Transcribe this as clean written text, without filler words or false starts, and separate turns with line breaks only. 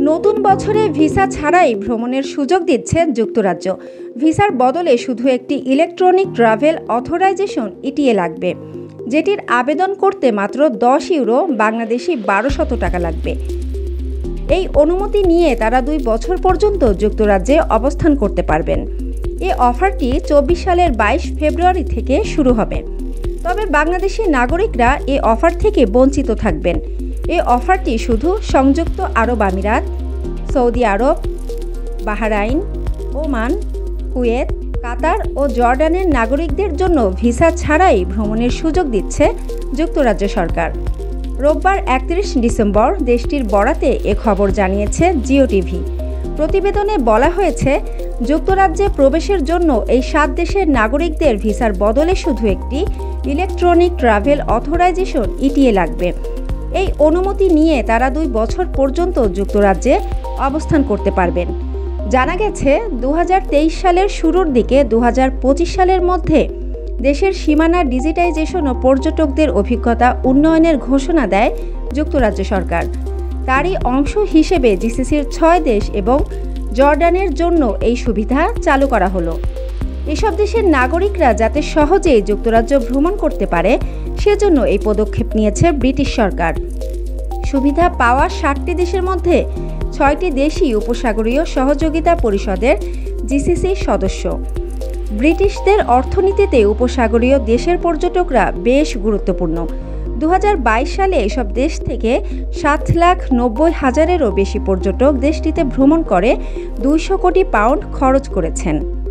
নতুন বছরে ভিসা ছাড়াই ভ্রমণের সুযোগ দিচ্ছে যুক্তরাজ্য। ভিসার বদলে শুধু একটি ইলেকট্রনিক ট্রাভেল অথরাইজেশন ইটিএ লাগবে, যেটির আবেদন করতে মাত্র 10 ইউরো বাংলাদেশি 1200 টাকা লাগবে। এই অনুমতি নিয়ে তারা 2 বছর পর্যন্ত যুক্তরাজ্যে অবস্থান করতে পারবেন। এই অফারটি 24 সালের 22 ফেব্রুয়ারি থেকে শুরু হবে। তবে বাংলাদেশি নাগরিকরা এই অফার থেকে বঞ্চিত থাকবেন। এই অফারটি শুধু সংযুক্ত আরব আমিরাত, সৌদি আরব, বাহরাইন, ওমান, কুয়েত, কাতার ও জর্ডানের নাগরিকদের জন্য ভিসা ছাড়াই ভ্রমণের সুযোগ দিচ্ছে যুক্তরাজ্য সরকার। রোববার 31 ডিসেম্বর দেশটির বরাতে এ খবর জানিয়েছে জিও টিভি। প্রতিবেদনে বলা হয়েছে, যুক্তরাজ্যে প্রবেশের জন্য এই 7 দেশের নাগরিকদের ভিসার বদলে শুধু একটি ইলেকট্রনিক ট্রাভেল অথরাইজেশন ইটিএ লাগবে। এই অনুমতি নিয়ে তারা 2 বছর পর্যন্ত যুক্তরাজ্যে অবস্থান করতে পারবেন। জানা গেছে 2023 সালের শুরুর দিকে 2025 সালের মধ্যে দেশের সীমানা ডিজিটাইজেশন ও পর্যটকদের অভিজ্ঞতা উন্নয়নের ঘোষণা দেয় যুক্তরাজ্য সরকার। তারই অংশ হিসেবে জিসিসির 6 দেশ এবং জর্ডানের জন্য এই সুবিধা চালু করা হলো। এসব দেশের নাগরিকরা যাতে সহজেই যুক্তরাজ্য ভ্রমণ করতে পারে, সেজন্য এই পদক্ষেপ নিয়েছে ব্রিটিশ সরকার। সুবিধা পাওয়া 60টি দেশের মধ্যে 6টি দেশই উপসাগরীয় সহযোগিতা পরিষদের জিসিসি সদস্য। ব্রিটিশদের অর্থনীতিতে উপসাগরীয় দেশের পর্যটকরা বেশ গুরুত্বপূর্ণ। 2022 সালে এসব দেশ থেকে 7,90,000-এরও বেশি পর্যটক দেশটিতে ভ্রমণ করে 200 কোটি পাউন্ড খরচ করেছেন।